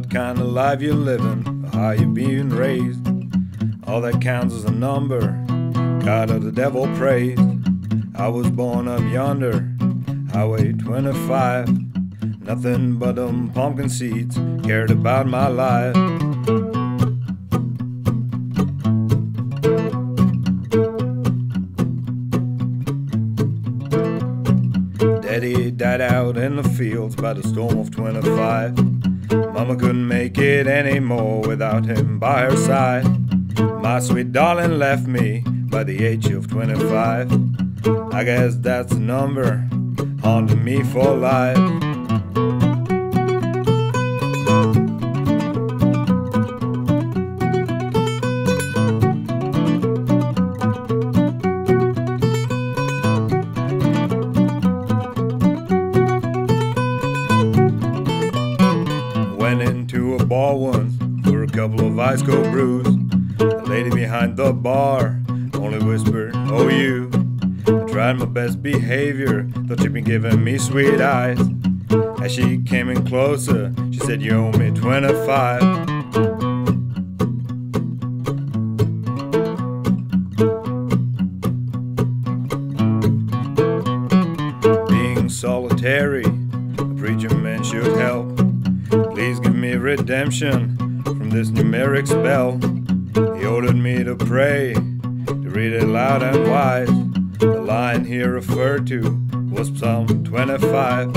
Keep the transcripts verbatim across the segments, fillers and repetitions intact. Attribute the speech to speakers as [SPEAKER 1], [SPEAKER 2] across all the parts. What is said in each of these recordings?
[SPEAKER 1] what kind of life you're living, or how you're being raised. All that counts is a number, God of the devil praised. I was born up yonder, Highway twenty-five. Nothing but them pumpkin seeds cared about my life. Daddy died out in the fields by the storm of twenty-five. Mama couldn't make it anymore without him by her side. My sweet darling left me by the age of twenty-five. I guess that's the number haunting me for life. Went into a bar once for a couple of ice cold brews. The lady behind the bar only whispered, "Oh, you." I tried my best behavior, thought she'd been giving me sweet eyes. As she came in closer, she said, "You owe me twenty-five." Being solitary, a preacher man should help. Please give me redemption from this numeric spell. He ordered me to pray, to read it loud and wise. The line here referred to was Psalm twenty-five.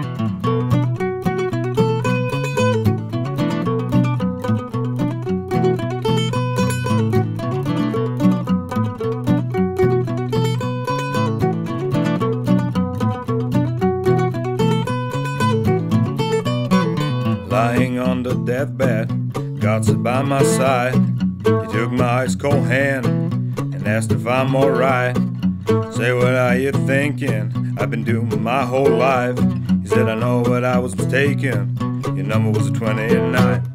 [SPEAKER 1] Lying on the deathbed, God sat by my side. He took my ice cold hand and asked if I'm alright. Say, what are you thinking? I've been doing my whole life. He said, I know, but I was mistaken. Your number was a twenty-nine.